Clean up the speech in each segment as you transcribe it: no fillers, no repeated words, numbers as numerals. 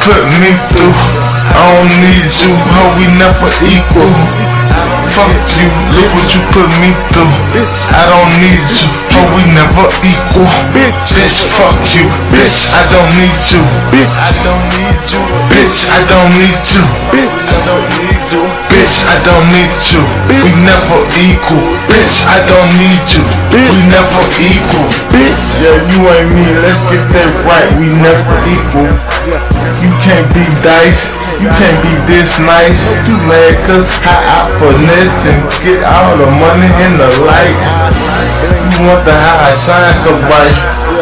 put me through. I don't need you, how we never equal. Fuck you, look what you put me through. I don't need you, how we never equal. Bitch, fuck you, bitch, I don't need you. Bitch, I don't need you. Bitch, I don't need you. Bitch, I don't need you. Bitch, I don't need you. We never equal. Bitch, I don't need you. We never equal. Bitch, yeah, you ain't me, let's get that right. We never equal. You can't be Dice, you can't be this nice. You mad cause I finesse and get all the money in the light. You want the how I shine so bright.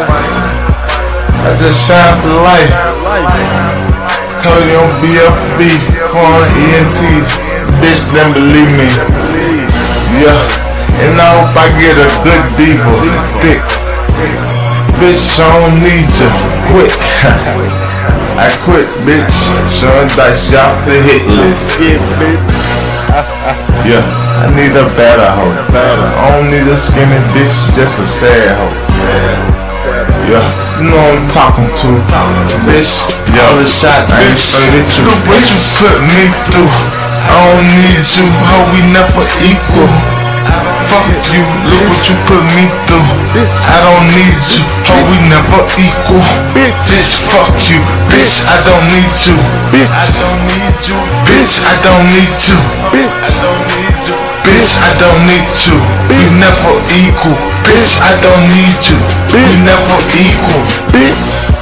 I just shine for life. Told you on BFB, foreign ENT. Bitch, then believe me. Yeah, and I hope I get a good diva, thick. Bitch, I don't need you, quit. I quit, bitch. Sean Dice, you off the hit list. Yeah, bitch. Yeah, I need a better hoe. I don't need a skinny bitch, just a sad hoe. Yeah, you know what I'm talking to. Bitch, y'all the shot, bitch. Look what you put me through. I don't need you, how we never equal. Fuck you, look what you put me through. I don't need you, how we never equal. Bitch, fuck you, bitch, I don't need you. Bitch, I don't need you. Bitch, I don't need you. Bitch, I don't need you. Bitch, I don't need you. We never equal. Bitch, I don't need you. We never equal. Bitch.